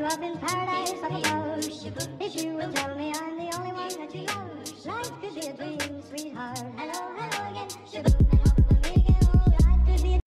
up in paradise up above. If you will tell me I'm the only one that you love, life could be a dream, sweetheart. Hello, hello again. Shaboom, and hope we'll meet again. Oh, life could be a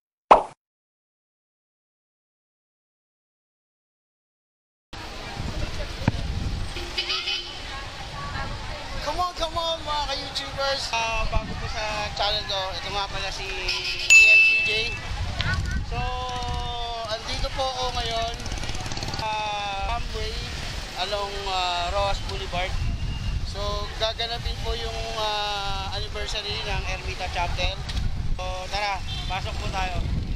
Come on mga ka-YouTubers. Bago po sa channel ko, ito nga pala si ENCJ. So, andito po ako ngayon Amway along Roas Boulevard. So, gaganapin po yung anniversary ng Ermita Chapter. So, tara, pasok po tayo.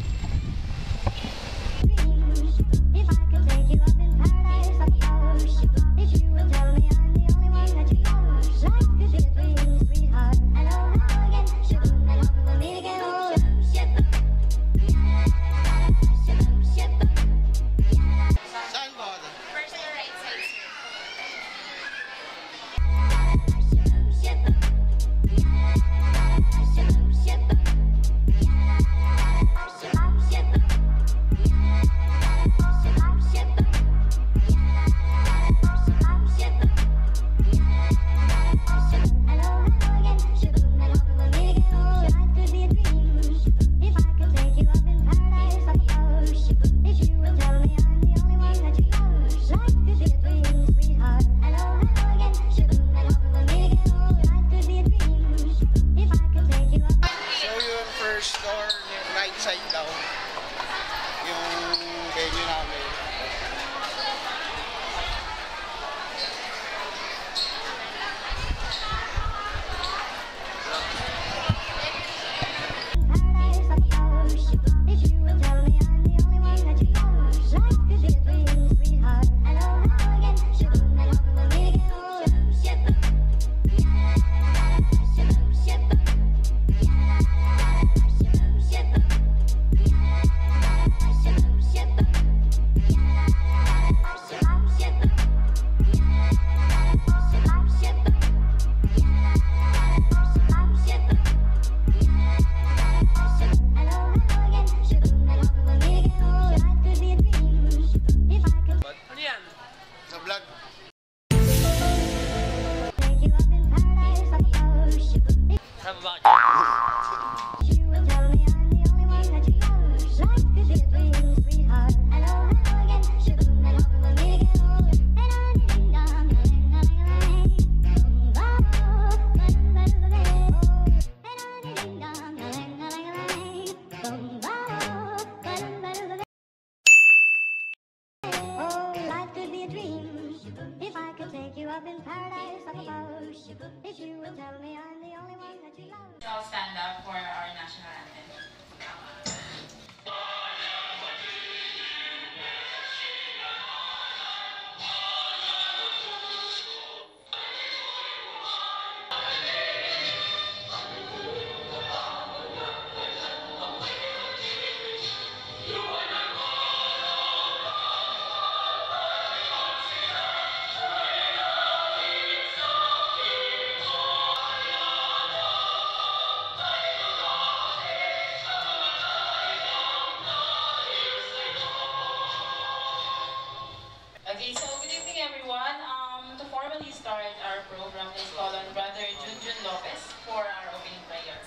Side down yung venue namin. I'll stand up for our national anthem. Okay, so good evening everyone. To formally start our program, let's call on Brother Junjun Lopez for our opening prayer.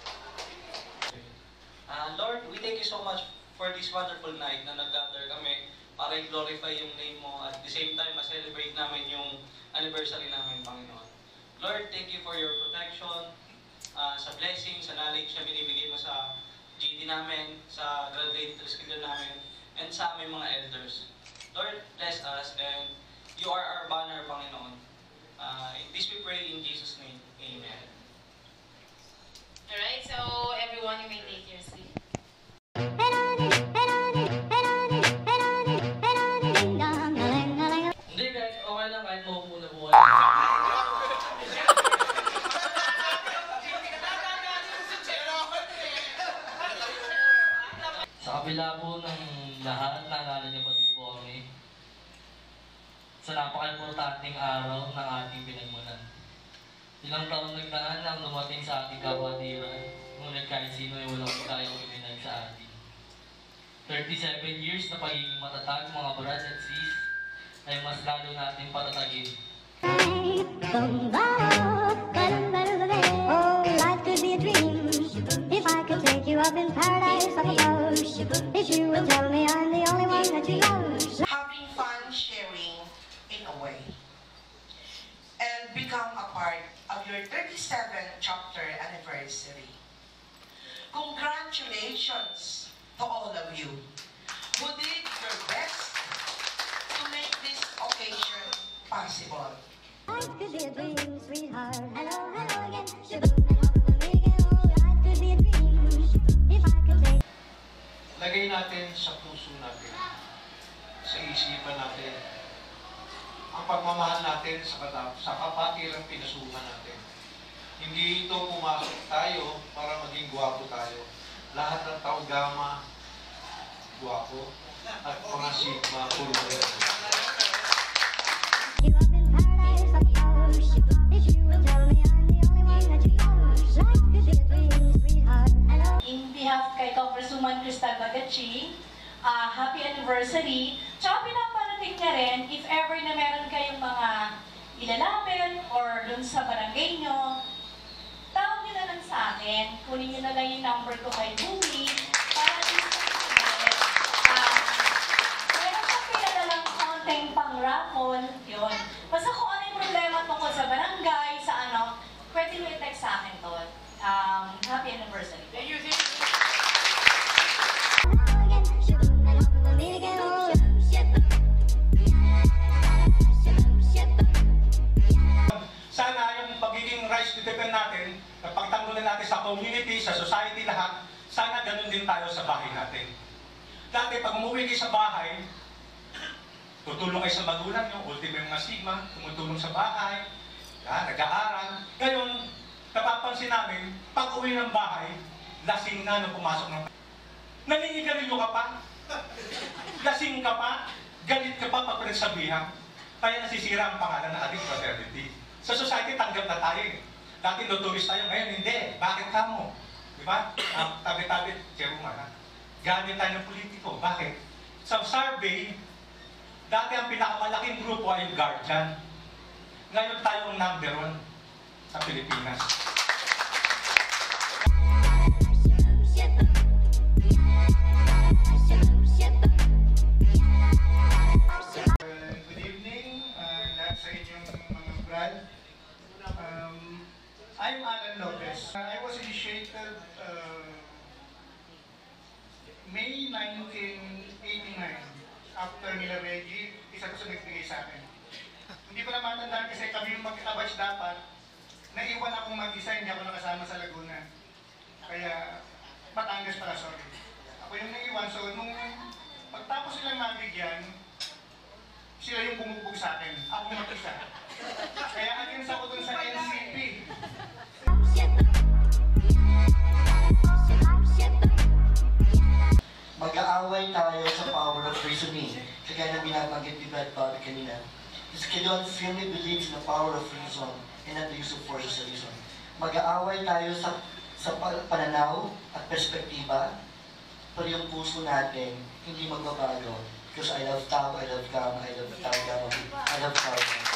Lord, we thank you so much for this wonderful night na nag-gather kami para i-glorify yung name mo at the same time ma-celebrate namin yung anniversary namin, Panginoon. Lord, thank you for your protection, sa blessing, sa knowledge na binibigay mo sa GD namin, sa graduate Triskelion namin, and sa aming mga elders. Lord, bless us, and you are our banner, Panginoon. This we pray in Jesus' name. Amen. Alright, so everyone, you may take your seat. Hindi guys, okay lang kahit muna buhay. Sa kabila po ng lahat, naalala niyo ba din po kami sa napaka-importanting araw ng ating pinagmulan. Ilang taon nagdaan nang dumating sa ating kapatiran, ngunit kahit sino ay walang kayang uminag sa atin. 37 years na pagiging matatag, mga brad at sis, ay mas lalo natin patatagin. Oh, life could be a dream if I could take you up in paradise up above. If you will tell me I'm the only one that you love. Having fun sharing in a way, and become a part of your 37th chapter anniversary. Congratulations to all of you who did your best to make this occasion possible. Life could be a dream, sweetheart. Hello, hello again. Shaboom, and off the weekend. Oh, life could be a dream if I could take. Lagay natin sa puso natin, sa isipan natin, ang pagmamahal natin sa kapatirang pinasuhan natin. Hindi ito pumasok tayo para maging gwapo tayo. Lahat ng Tau Gamma, gwapo, at mga Sigma, puro rin. You up in paradise up above. If you will tell me I'm the only one that you love. Life could be a dream, sweetheart. Hello. In behalf kay Congresswoman Cristal Bagachi, happy anniversary. Tsaka pinaparating niya rin, if ever na meron kayong mga ilalapit or dun sa barangay nyo, tawag nyo na lang sa akin. Kunin nyo na lang yung number ko kay Bumi para dun sa meron pa pinadalang konting pang-raffle, yun. Basta kung ano yung problema tungkol sa barangay, sa ano, pwede nyo i-text sa akin to. Happy anniversary. Thank you. Sana yung pagiging rights to defend natin, na pagtanggulan natin sa community, sa society lahat, sana ganun din tayo sa bahay natin. Dati pag umuwi kayo sa bahay, tutulong kayo sa magulang nyo, ultimo yung mga Sigma, tumutulong sa bahay, nag-aaral. Ngayon, napapansin namin, pag uwi ng bahay, lasing na nung pumasok ng... Naninigarilyo ka pa? Lasing ka pa? Galit ka pa pag pinagsabihan? Kaya nasisira ang pangalan ng ating fraternity. Sa society, tanggap na tayo eh. Dati notorious tayo, ngayon hindi. Bakit ka mo? Diba? Tabi-tabi, chairman ha? Gamit tayo ng politiko. Bakit? Sa survey, dati ang pinakamalaking grupo ay yung Guardian. Ngayon tayo ang number 1 sa Pilipinas. Good evening, lahat sa inyong mga brad. I'm Alan Lopez. I was initiated May 1989 after nila Reggie, isa ko sa nagbigay sa akin. Hindi ko na matandaan kasi kami yung magkakabatch dapat. Naiwan akong mag-isa, hindi ako nakasama sa Laguna. Kaya, Batangas pala, sorry. Ako yung naiwan, so nung pagtapos silang mabigyan, sila yung bumubog sa akin. Ako yung mag-isa. Kaya against ako dun sa NCP. Mag-aaway tayo sa power of reasoning. Kaya na binabanggit ni Brad Bobby kanina. Escalon firmly believes in the power of reason and not the use of force as a reason. Mag-aaway tayo sa pananaw at perspektiba, pero yung puso natin hindi magbabago. Because I love Tao, I love Gamma, I love Tao Gamma, I love Tao Gamma.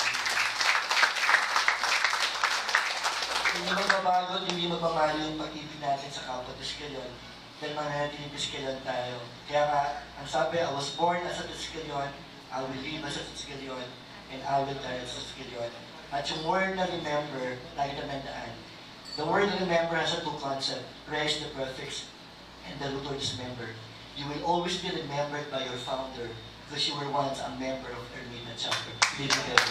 Hindi magbabago at hindi magmamahal yung pag-ibig natin sa kapwa Escalon. Dahil mananatiling Escalon tayo. Kaya nga, ang sabi, I was born as a Escalon, I will live as a Escalon, and I will die as a Escalon. At yung word na remember, lagi naman daan. The word remember has a two concepts, res the prefix, and the root word is member. You will always be remembered by your founder because you were once a member of Ermita Chapter. Live together.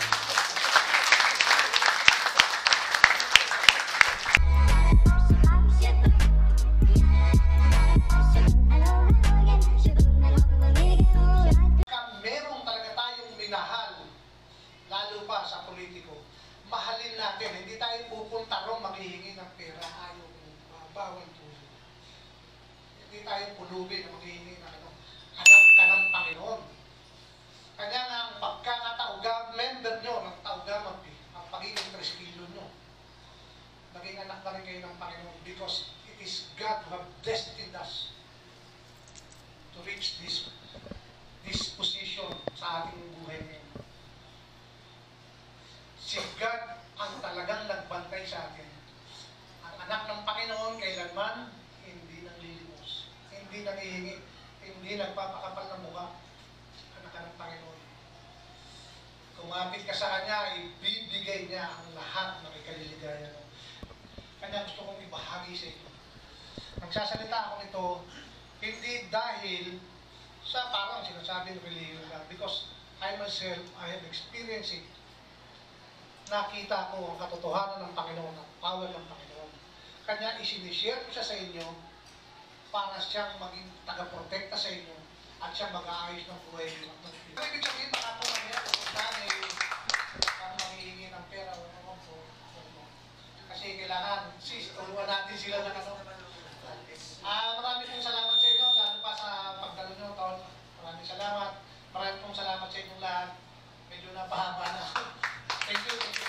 Merong talaga tayong minahal, lalo pa sa politiko. Mahalin natin, hindi tayo pupunta ron maghihingi ng pera, ayaw mo, bawal po. Hindi tayo pulubi na maghihingi ng ano. Hanap ka ng Panginoon. Kanya nga ang pagkakatauga, member nyo ng Tauga, ang pagiging 3 kilo nyo. Naging anak na rin kayo ng Panginoon because it is God who have destined us to reach this position sa ating buhay ngayon. Si God ang talagang nagbantay sa atin. Ang anak ng Panginoon kailanman hindi nanglilimos, hindi nangihingi, hindi nagpapakapal ng mukha. Anak ng Panginoon. Kumapit ka sa Kanya, ibibigay niya ang lahat ng ikaliligaya mo. Kanya gusto kong ibahagi sa ito. Nagsasalita ako nito, hindi dahil sa parang sinasabing religion lang, because I myself, I have experienced it. Nakita ko ang katotohanan ng Panginoon, ang power ng Panginoon. Kanya isinishare ko siya sa inyo para siyang maging taga-protekta sa inyo at siyang mag-aayos ng buhay ng Pilipinas. Ibig sabihin, baka po kanya, ang maghihingi ng pera o naman po. Kasi kailangan, tulungan natin sila ng ano. Marami pong salamat sa inyo, lalo pa sa pagdalo nyo, Ton. Maraming salamat. Marami pong salamat sa inyong lahat. Medyo napahaba na. Thank you. Thank you.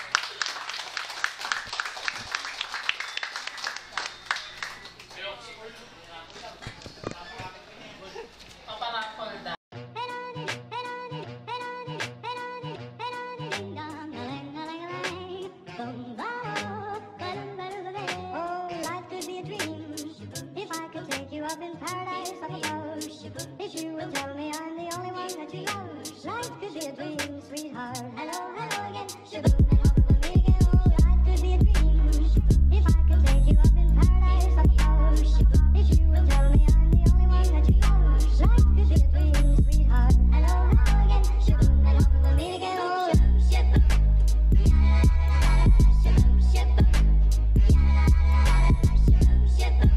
Up in paradise up above. If you will tell me I'm the only one that you love, life could be a dream, sweetheart. Hello, hello again. Shaboom, and hope we'll meet again. Oh, life could be a dream. If I could take you up in paradise up above. If you will tell me I'm the only one that you love, life could be a dream, sweetheart. Hello, hello again. Shaboom, and hope we'll meet again. Oh, shaboom, shaboom, shaboom, shaboom, shaboom.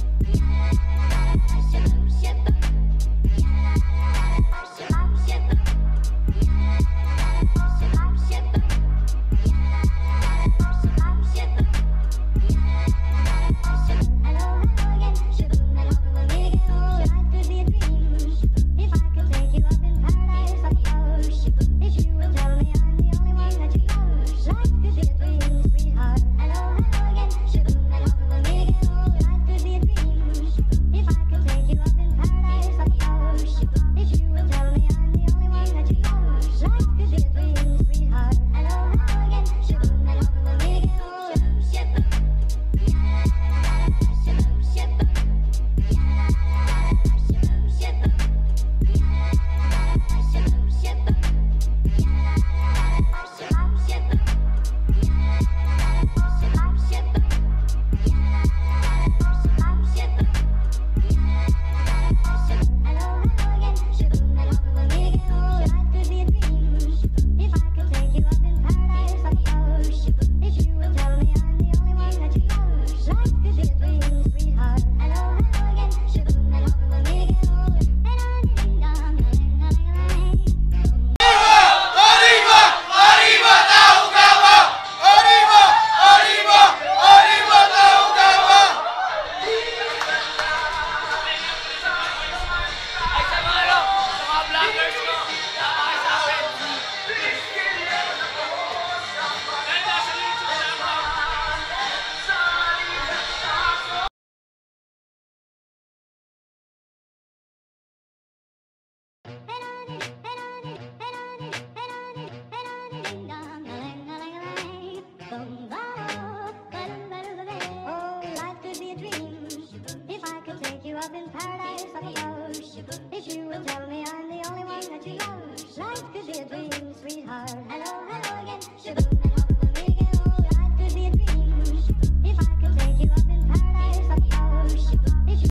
Up in paradise up above. If you will tell me I'm the only one that you love, life could be a dream, sweetheart. Hello.